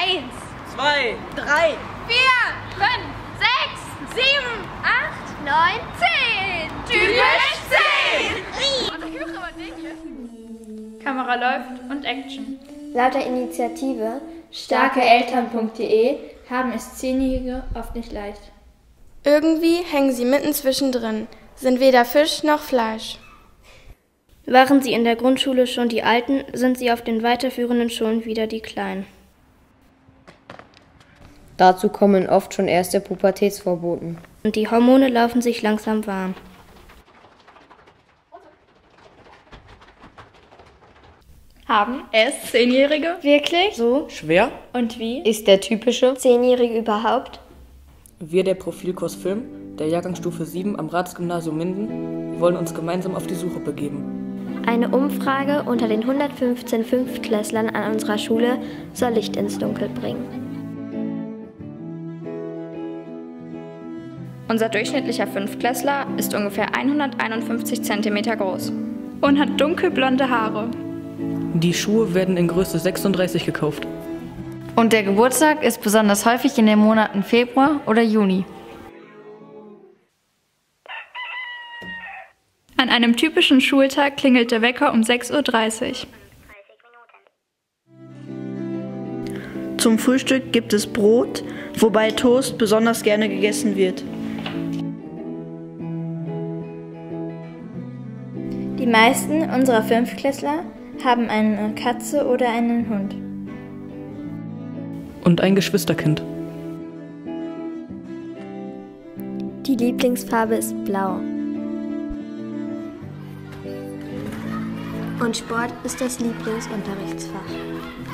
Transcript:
1, 2, 3, 4, 5, 6, 7, 8, 9, 10. Typisch 10. Kamera läuft und Action. Laut der Initiative starkeeltern.de haben es 10-Jährige oft nicht leicht. Irgendwie hängen sie mitten zwischendrin, sind weder Fisch noch Fleisch. Waren sie in der Grundschule schon die Alten, sind sie auf den weiterführenden Schulen wieder die Kleinen. Dazu kommen oft schon erste Pubertätsvorboten. Und die Hormone laufen sich langsam warm. Haben es 10-Jährige? Wirklich? So? schwer. Und wie? Ist der typische 10-Jährige überhaupt? Wir, der Profilkurs Film, der Jahrgangsstufe 7 am Ratsgymnasium Minden, wollen uns gemeinsam auf die Suche begeben. Eine Umfrage unter den 115 Fünftklässlern an unserer Schule soll Licht ins Dunkel bringen. Unser durchschnittlicher Fünftklässler ist ungefähr 151 cm groß und hat dunkelblonde Haare. Die Schuhe werden in Größe 36 gekauft. Und der Geburtstag ist besonders häufig in den Monaten Februar oder Juni. An einem typischen Schultag klingelt der Wecker um 6:30 Uhr. Zum Frühstück gibt es Brot, wobei Toast besonders gerne gegessen wird. Die meisten unserer Fünftklässler haben eine Katze oder einen Hund. Und ein Geschwisterkind. Die Lieblingsfarbe ist blau. Und Sport ist das Lieblingsunterrichtsfach.